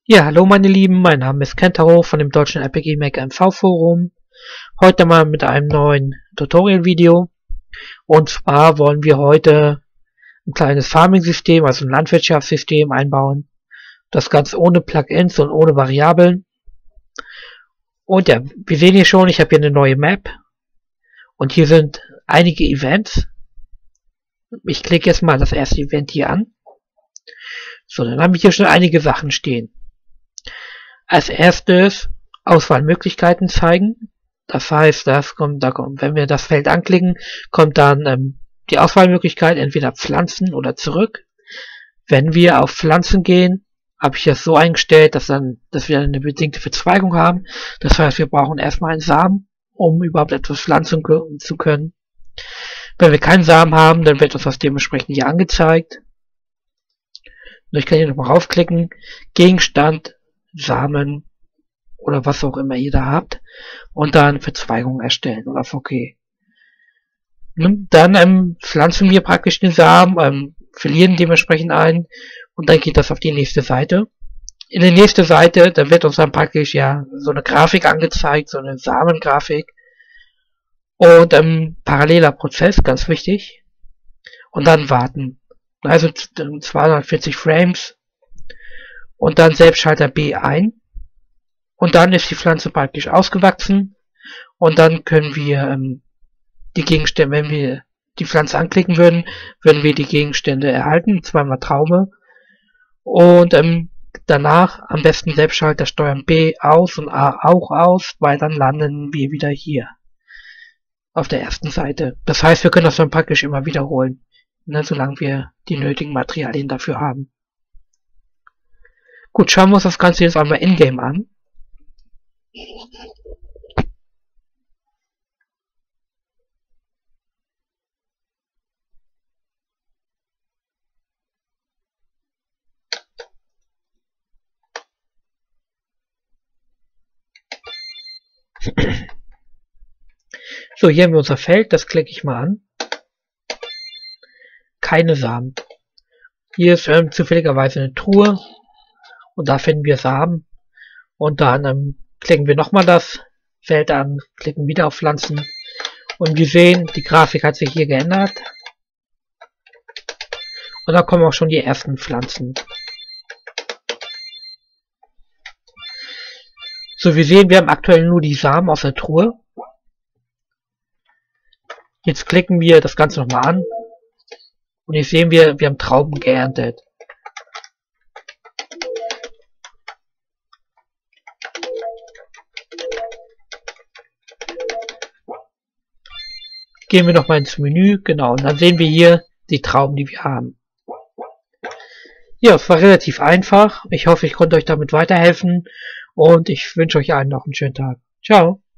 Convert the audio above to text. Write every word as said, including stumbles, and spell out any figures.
Ja, hallo meine Lieben, mein Name ist Kentaro von dem deutschen R P G Maker M V Forum. Heute mal mit einem neuen Tutorial-Video. Und zwar wollen wir heute ein kleines Farming-System, also ein Landwirtschaftssystem einbauen. Das Ganze ohne Plugins und ohne Variablen. Und ja, wir sehen hier schon, ich habe hier eine neue Map. Und hier sind einige Events. Ich klicke jetzt mal das erste Event hier an. So, dann haben wir hier schon einige Sachen stehen. Als erstes Auswahlmöglichkeiten zeigen. Das heißt, das kommt, da kommt, wenn wir das Feld anklicken, kommt dann ähm, die Auswahlmöglichkeit entweder Pflanzen oder zurück. Wenn wir auf Pflanzen gehen, habe ich das so eingestellt, dass dann, dass wir eine bedingte Verzweigung haben. Das heißt, wir brauchen erstmal einen Samen, um überhaupt etwas pflanzen zu können. Wenn wir keinen Samen haben, dann wird uns das dementsprechend hier angezeigt. Und ich kann hier nochmal raufklicken, Gegenstand, Samen oder was auch immer ihr da habt und dann Verzweigung erstellen oder auf OK. Dann ähm, pflanzen wir praktisch den Samen, ähm, verlieren dementsprechend ein und dann geht das auf die nächste Seite. In der nächsten Seite, da wird uns dann praktisch ja so eine Grafik angezeigt, so eine Samengrafik und ähm, paralleler Prozess, ganz wichtig. Und dann warten. Also zweihundertvierzig Frames. Und dann Selbstschalter B ein. Und dann ist die Pflanze praktisch ausgewachsen. Und dann können wir ähm, die Gegenstände, wenn wir die Pflanze anklicken würden, würden wir die Gegenstände erhalten. Zweimal Traube. Und ähm, danach am besten Selbstschalter steuern B aus und A auch aus, weil dann landen wir wieder hier. Auf der ersten Seite. Das heißt, wir können das dann praktisch immer wiederholen. Ne, solange wir die nötigen Materialien dafür haben. Gut, schauen wir uns das Ganze jetzt einmal in-game an. So, hier haben wir unser Feld, das klicke ich mal an. Keine Samen. Hier ist ähm, zufälligerweise eine Truhe und da finden wir Samen und dann ähm, klicken wir nochmal das Feld an, klicken wieder auf Pflanzen und wir sehen, die Grafik hat sich hier geändert und da kommen auch schon die ersten Pflanzen. So, wir sehen, wir haben aktuell nur die Samen aus der Truhe. Jetzt klicken wir das Ganze nochmal an. Und jetzt sehen wir, wir haben Trauben geerntet. Gehen wir nochmal ins Menü, genau, und dann sehen wir hier die Trauben, die wir haben. Ja, es war relativ einfach. Ich hoffe, ich konnte euch damit weiterhelfen und ich wünsche euch allen noch einen schönen Tag. Ciao.